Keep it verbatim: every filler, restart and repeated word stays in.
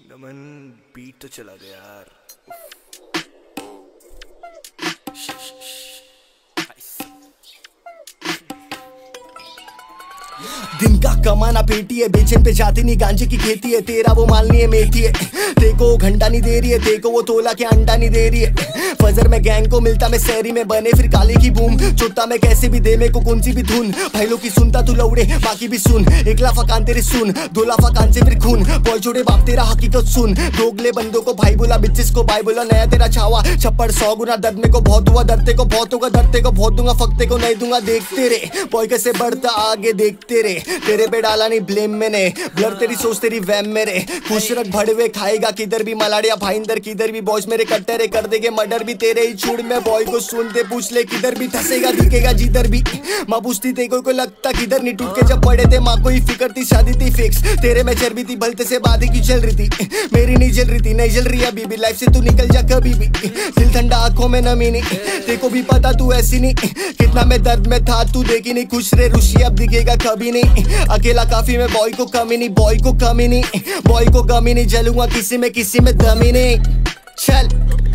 नमन beat तो चला गया यार। दिन का कमाना पेटी है, बेचन पे जाती नहीं गांजे की खेती है। तेरा वो मालनी है मेथी है, देखो घंटा नहीं दे रही है, देखो वो तोला के अंडा नहीं दे रही है। फजर में गैंग को मिलता मैं शहरी में बने फिर काले की बूम। चुटता मैं कैसे भी दे में को कौन सी भी धुन, भाई लोग की सुनता तू लौड़े बाकी भी सुन। एक लाफा कान तेरे सुन, दो लाफा कान से फिर खून। बॉय छोड़े बाप तेरा हकीकत सुन, दोगले बंदों को भाई बोला बिच्चिस को भाई बोला। नया तेरा छावा छप्पड़ सौ गुना दर्द में को बहुत हुआ, दर्द को बहुत होगा, दर्द को बहुत दूंगा, फकते को नहीं दूंगा। देखते रे बॉय कैसे बढ़ता आगे, देखते रे तेरे पे डाला नहीं ब्लेम मैंने। ब्लर तेरी सोच तेरी वैम मेरे, खुश रख भड़वे खाएगा किधर भी मलाड़िया भाईंदर किधर भी। बॉयज मेरे कट्टरे कर देंगे मर्डर भी तेरे ही छुड़ में। बॉय को सुनते पूछ ले किधर भी ठसेगा दिखेगा जिधर भी। माँ पूछती थे कोई को लगता किधर नहीं, टूट के जब पड़े थे माँ को ही फिक्र थी, शादी थी फिक्स। तेरे में चर्बी थी भलते से बातें की चल रही थी, मेरी नहीं जल रही थी नहीं जल रही अभी भी। लाइफ से तू निकल जा कभी भी, दिल ठंडा आंखों में नमी नहीं। तेको भी पता तू ऐसी नहीं, कितना मैं दर्द में था तू देखी नहीं। खुश रे रुशी अब दिखेगा कभी नहीं, अकेला काफी में बॉय को कमी नहीं, बॉय को कमी नहीं, बॉय को कमी नहीं। जलूंगा किसी में किसी में दमी नहीं, चल।